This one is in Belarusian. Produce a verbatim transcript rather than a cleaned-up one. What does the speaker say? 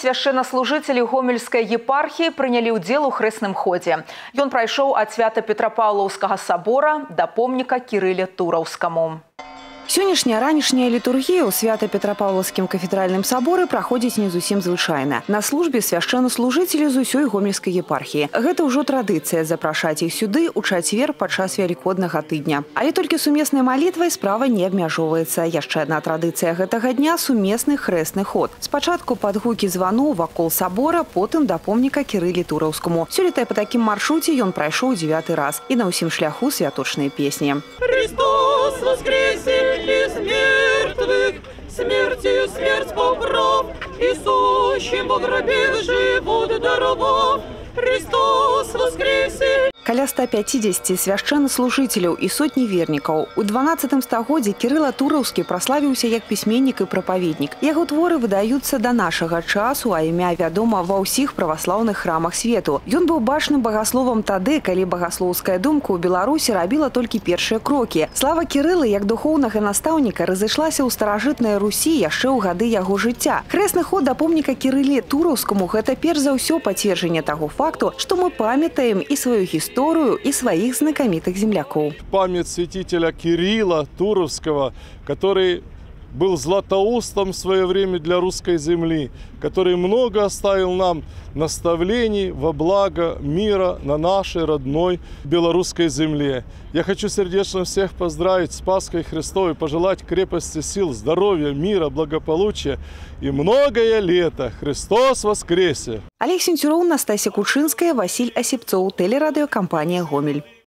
священнослужители Гомельской епархии приняли удел у хрестным ходе. Он прошел от Свято-Петропавловского собора до помника Кирилле Тураўскому. Сённяшняя ранішняя літургія ў Свято-Петропавловскім кафедральным саборы праходзіць не зусім звычайна. На службе свяшчэннаслужыцелі з усёй гомельскай епархіі. Гэта ўжо традыцыя запрашаць іх сюды ў чацвер падчас велікоднага тыдня. Але толькі сумеснай малітвай справа не абмяжоўваецца. Яшчэ адна традыцыя гэтага дня – сумесны хрэсны ход. Спачатку пад гукі званоў вакол сабора, потым да помніка Кірылі Тураўскаму. Сёлета па такім маршруце ён прайшоў дзевяты раз. І на ўсім шляху святочныя песні. Христос воскресе из мертвых, смертью смерть поправ, и сущим во гробе живот даровав. Христос воскресе! Каля ста пяцідзесяці свяшчэннаслужыцеляў і сотні вернікаў. У дванаццатым стагоддзі Кірыла Тураўскі праславіўся як пісьменнік і прапаведнік. Яго творы выдаюцца да нашага часу, а імя вядома ва ўсіх праваслаўных храмах свету. Ён быў бачным багасловам тады, калі багаслоўская думка ў Беларусі рабіла толькі першыя крокі. Слава Кірылы як духоўнага настаўніка разышлася ў старажытнай Русі яшчэ ў гады яго жыцця. Хрэсны ход да помніка Кірыле Тураўскаму – гэта перш за ўсё пацверджанне таго факту, што мы памятаем і сваю гісторыю, историю и своих знакомитых земляков. Память святителя Кирилла Туровского, который был златоустом в свое время для русской земли, который много оставил нам наставлений во благо мира на нашей родной белорусской земле. Я хочу сердечно всех поздравить с Пасхой Христовой, пожелать крепости сил, здоровья, мира, благополучия и многое лето. Христос воскресе! Олег Сентюров, Настасья Кучинская, Василь Осипцов, телерадиокомпания «Гомель».